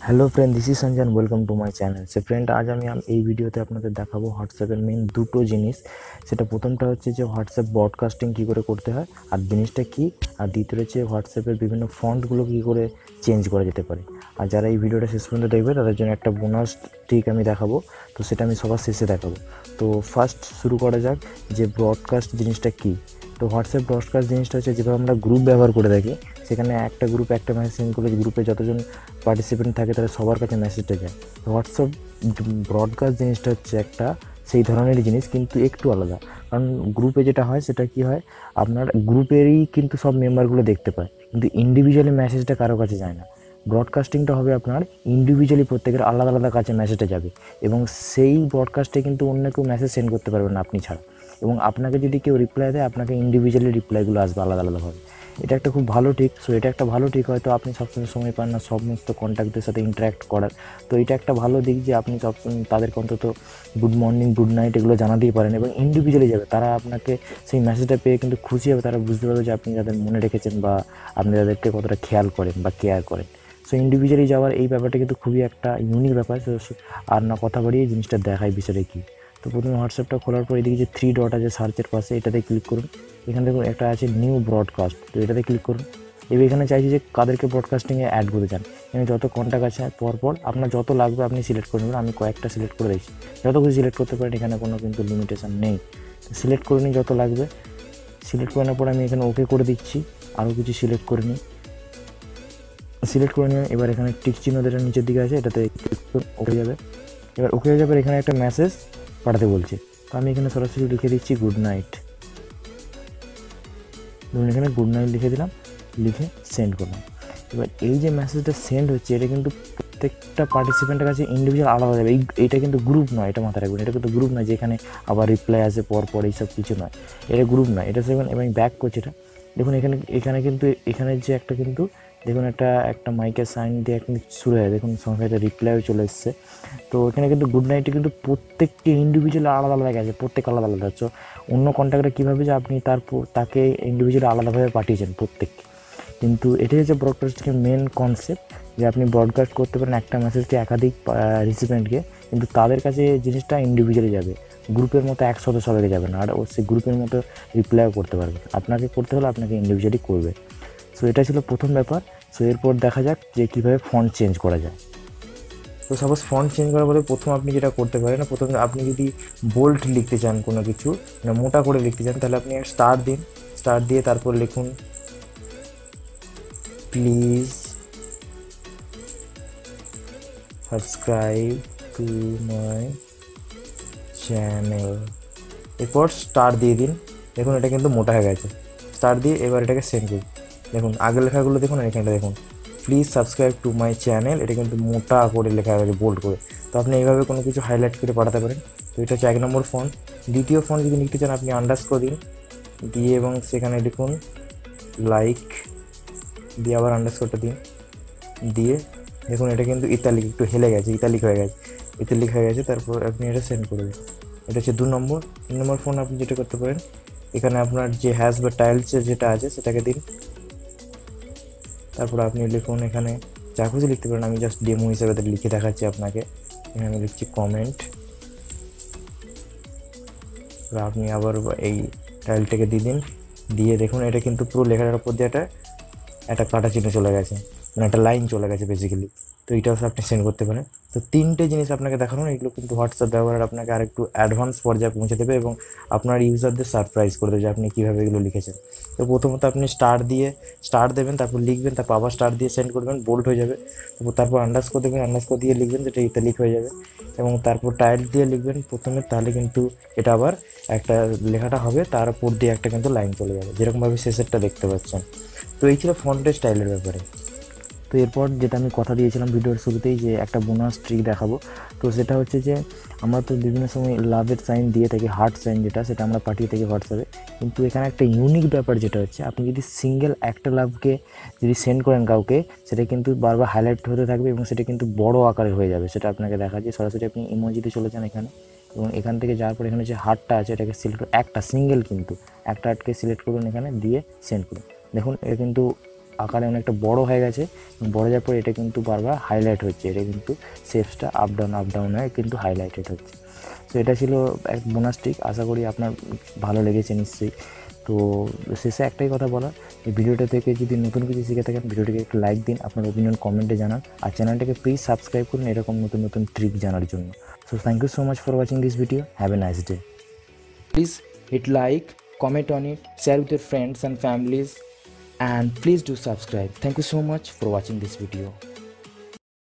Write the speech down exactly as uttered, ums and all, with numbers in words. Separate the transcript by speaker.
Speaker 1: Hello friend, this is Sanjan, welcome to my channel. So friend, আজ আমি আম- এই ভিডিওতে আপনাদের দেখাবো হোয়াটসঅ্যাপের মেন দুটো জিনিস। সেটা প্রথমটা হচ্ছে যে হোয়াটসঅ্যাপ ব্রডকাস্টিং কী করে করতে হয় আর জিনিসটা কী, আর দ্বিতীয় হচ্ছে হোয়াটসঅ্যাপের বিভিন্ন ফন্টগুলো কী করে চেঞ্জ করা যেতে পারে। আর যারা এই ভিডিওটা শেষ পর্যন্ত দেখবে তাদের জন্য একটা বোনাস ট্রিক আমি দেখাবো, তো সেটা আমি সবার শেষে দেখাবো। তো ফার্স্ট শুরু করা যাক যে ব্রডকাস্ট জিনিসটা কী। তো হোয়াটসঅ্যাপ ব্রডকাস্ট জিনিসটা হচ্ছে যেভাবে আমরা গ্রুপ ব্যবহার করে থাকি, সেখানে একটা গ্রুপ একটা মেসেজ সেন্ড করলে গ্রুপে যতজন পার্টিসিপেন্ট থাকে তাহলে সবার কাছে মেসেজটা যায়। হোয়াটসঅ্যাপ ব্রডকাস্ট জিনিসটা হচ্ছে একটা সেই ধরনেরই জিনিস, কিন্তু একটু আলাদা। কারণ গ্রুপে যেটা হয় সেটা কি হয়, আপনার গ্রুপেরই কিন্তু সব মেম্বারগুলো দেখতে পায়, কিন্তু ইন্ডিভিজুয়ালি মেসেজটা কারো কাছে যায় না। ব্রডকাস্টিংটা হবে আপনার ইন্ডিভিজুয়ালি প্রত্যেকের আলাদা আলাদা কাছে মেসেজটা যাবে, এবং সেই ব্রডকাস্টে কিন্তু অন্য কেউ মেসেজ সেন্ড করতে পারবে না আপনি ছাড়া। এবং আপনাকে যদি কেউ রিপ্লাই দেয়, আপনাকে ইন্ডিভিজুয়ালি রিপ্লাইগুলো আসবে আলাদা আলাদাভাবে। এটা একটা খুব ভালো ট্রিক। সো এটা একটা ভালো ট্রিক, হয়তো আপনি সবসময় সময় পান না সমস্ত কন্ট্যাক্টদের সাথে ইন্টারাক্ট করার। তো এটা একটা ভালো দিক যে আপনি সবসময় তাদেরকে অন্তত গুড মর্নিং গুড নাইট এগুলো জানাতেই পারেন, এবং ইন্ডিভিজুয়ালি যাবে তারা আপনাকে সেই মেসেজটা পেয়ে কিন্তু খুশি হবে। তারা বুঝতে পারবে যে আপনি তাদের মনে রেখেছেন বা আপনি তাদেরকে কতটা খেয়াল করেন বা কেয়ার করেন। সো ইন্ডিভিজুয়ালি যাওয়ার এই ব্যাপারটা কিন্তু খুবই একটা ইউনিক ব্যাপার। আর না কথা বাড়িয়ে জিনিসটা দেখায় বিষয়টা কী। তো প্রথমে হোয়াটসঅ্যাপটা খোলার পর এদিকে যে থ্রি ডট আছে সার্চের পাশে, এটাতে ক্লিক করুন। এখানে দেখুন একটা আছে নিউ ব্রডকাস্ট, তো এটাতে ক্লিক করুন। এবার এখানে চাইছি যে কাদেরকে ব্রডকাস্টিংয়ে অ্যাড করতে চান। এখানে যত কন্ট্যাক্ট আছে পরপর আপনার যত লাগবে আপনি সিলেক্ট করে নেবেন। আমি কয়েকটা সিলেক্ট করে দিচ্ছি, যত কিছু সিলেক্ট করতে পারেন, এখানে কোনো কিন্তু লিমিটেশান নেই। সিলেক্ট করে নিই যত লাগবে। সিলেক্ট করে নেওয়ার পর আমি এখানে ওকে করে দিচ্ছি, আরও কিছু সিলেক্ট করে নিই। সিলেক্ট করে নিয়ে এবার এখানে টিক চিহ্ন যেটা নিচের দিকে আছে এটাতে ক্লিক করে ওকে যাবে। এবার ওকে হয়ে যাবে, এখানে একটা মেসেজ পাঠাতে বলছে, তো আমি এখানে সরাসরি লিখে দিচ্ছি গুড নাইট। ধরুন এখানে গুড নাইট লিখে দিলাম, লিখে সেন্ড করলাম। এবার এই যে মেসেজটা সেন্ড হচ্ছে এটা কিন্তু প্রত্যেকটা পার্টিসিপেন্টের কাছে ইন্ডিভিজুয়াল আলাদা যাবে। এই এইটা কিন্তু গ্রুপ নয়, এটা মাথায় রাখবেন। এটা কিন্তু গ্রুপ নয় যেখানে আবার রিপ্লাই আসে পর পর, এইসব কিছু নয়। এটা গ্রুপ নয়, এটা সেভেন। এবং ব্যাক করছে এটা, দেখুন এখানে এখানে কিন্তু এখানে যে একটা কিন্তু দেখুন একটা একটা মাইকের সাইন দিয়ে একটা শুরু হয়, দেখুন সঙ্গে একটা রিপ্লাইও চলে এসছে। তো এখানে কিন্তু গুড নাইটে কিন্তু প্রত্যেকটি ইন্ডিভিজুয়াল আলাদা আলাদা গেছে, প্রত্যেক আলাদা আলাদা হচ্ছে। অন্য কন্ট্যাক্টে কীভাবে যে আপনি তার তাকে ইন্ডিভিজুয়াল আলাদাভাবে পাঠিয়েছেন প্রত্যেককে। কিন্তু এটাই হচ্ছে ব্রডকাস্টের মেন কনসেপ্ট, যে আপনি ব্রডকাস্ট করতে পারেন একটা মেসেজকে একাধিক রিসিপিয়েন্টকে, কিন্তু তাদের কাছে জিনিসটা ইন্ডিভিজুয়ালি যাবে, গ্রুপের মতো একসাথে সবাইকে যাবে না। আর ও সেই গ্রুপের মতো রিপ্লাইও করতে পারবে। আপনাকে করতে হলে আপনাকে ইন্ডিভিজুয়ালি করবে। সো এটা ছিল প্রথম ব্যাপার। সো এরপর দেখা যাক যে কীভাবে ফন্ট চেঞ্জ করা যায়। তো সাপোজ ফন্ট চেঞ্জ করার পরে প্রথম আপনি যেটা করতে পারেন, প্রথমে আপনি যদি বোল্ড লিখতে চান কোনো কিছু, মানে মোটা করে লিখতে চান, তাহলে আপনি স্টার দিন। স্টার দিয়ে তারপর লিখুন please subscribe to my channel. এরপর স্টার দিয়ে দিন। দেখুন এটা কিন্তু মোটা হয়ে গেছে। স্টার দিয়ে এবার এটাকে সেন্ড করুন। দেখুন আগের লেখাগুলো দেখুন, আর এখানটা দেখুন please subscribe to my channel, এটা কিন্তু মোটা করে লেখা হয়েছে বোল্ড করে। তো আপনি এইভাবে কোনো কিছু হাইলাইট করে পাঠাতে পারেন। তো এটা হচ্ছে এক নম্বর ফন্ট। দ্বিতীয় ফন্ট যদি লিখতে চান আপনি আন্ডারস্কোর দিন, দিয়ে এবং সেখানে লিখুন লাইক, দিয়ে আবার আন্ডারস্কোরটা দিন, দিয়ে দেখুন এটা কিন্তু ইতালিক একটু হেলে গেছে, ইতালিক হয়ে গেছে, ইতালিক হয়ে গেছে। তারপর আপনি এটা সেন্ড করে দিন। এটা হচ্ছে দু নম্বর। তিন নম্বর ফোন আপনি যেটা করতে পারেন, এখানে আপনার যে হ্যাশ বা টাইলসের যেটা আছে সেটাকে দিন। তারপর আপনি লিখুন এখানে যা খুশি লিখতে পারেন, আমি জাস্ট ডেমো হিসেবে লিখে দেখাচ্ছি আপনাকে। এখানে আমি লিখছি কমেন্ট। আপনি আবার এই টাইলটাকে দিয়ে দিন, দিয়ে দেখুন এটা কিন্তু পুরো লেখাটার উপর দিয়ে একটা একটা কাটা চিহ্ন চলে গেছে, মানে একটা লাইন চলে গেছে বেসিক্যালি। তো এইটাও আপনি সেন্ড করতে পারেন। তো তিনটে জিনিস আপনাকে দেখানো, এগুলো কিন্তু হোয়াটসঅ্যাপ ব্যবহার আপনাকে আরেকটু অ্যাডভান্স পর্যায়ে পৌঁছে দেবে এবং আপনার ইউজারদের সারপ্রাইজ করে দেবে যে আপনি কীভাবে এগুলো লিখেছেন। তো প্রথমত আপনি স্টার দিয়ে স্টার দেবেন, তারপর লিখবেন, তারপর আবার স্টার দিয়ে সেন্ড করবেন, বোল্ড হয়ে যাবে। তারপর তারপর আন্ডারস্কোর দেবেন, আন্ডারস্কোর দিয়ে লিখবেন, যেটা ইতালিক হয়ে যাবে। এবং তারপর টাইল দিয়ে লিখবেন প্রথমে, তাহলে কিন্তু এটা আবার একটা লেখাটা হবে, তার উপর দিয়ে একটা কিন্তু লাইন চলে যাবে, যেরকমভাবে শেষেরটা দেখতে পাচ্ছেন। তো এই ছিল ফন্টের স্টাইলের ব্যাপারে। তো এরপর যেটা আমি কথা দিয়েছিলাম ভিডিওর শুরুতেই, যে একটা বোনাস ট্রিক দেখাবো। তো সেটা হচ্ছে যে আমরা তো বিভিন্ন সময় লাভের সাইন দিয়ে থাকি, হার্ট সাইন যেটা, সেটা আমরা পাঠিয়ে থাকি হোয়াটসঅ্যাপে। কিন্তু এখানে একটা ইউনিক ব্যাপার যেটা হচ্ছে, আপনি যদি সিঙ্গেল একটা লাভকে যদি সেন্ড করেন কাউকে, সেটা কিন্তু বারবার হাইলাইট হতে থাকবে এবং সেটা কিন্তু বড় আকারে হয়ে যাবে। সেটা আপনাকে দেখাচ্ছি। সরাসরি আপনি ইমোজিতে চলে যান এখানে, এবং এখান থেকে যাওয়ার পর এখানে যে হার্টটা আছে এটাকে সিলেক্ট, একটা সিঙ্গেল কিন্তু একটা আটকে সিলেক্ট করুন এখানে, দিয়ে সেন্ড করুন। দেখুন এটা কিন্তু আকারে অনেকটা বড় হয়ে গেছে এবং বড় যাওয়ার পর এটা কিন্তু বারবার হাইলাইট হচ্ছে, এটা কিন্তু শেপসটা আপ ডাউন আপ ডাউন হয়ে কিন্তু হাইলাইটেড হচ্ছে। তো এটা ছিল এক বোনাস ট্রিক, আশা করি আপনার ভালো লেগেছে নিশ্চয়ই। তো শেষে একটাই কথা বলার, এই ভিডিওটা থেকে যদি নতুন কিছু শিখে থাকেন ভিডিওটিকে একটু লাইক দিন, আপনার ওপিনিয়ন কমেন্টে জানান, আর চ্যানেলটাকে প্লিজ সাবস্ক্রাইব করুন এরকম নতুন নতুন ট্রিক জানার জন্য। So thank you so much for watching this video, have a nice day.
Speaker 2: Please hit like, comment on it, share with your friends and families, and please do subscribe. Thank you so much for watching this video.